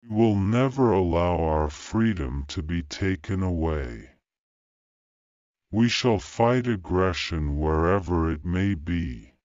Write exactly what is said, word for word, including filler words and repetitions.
We will never allow our freedom to be taken away. We shall fight aggression wherever it may be.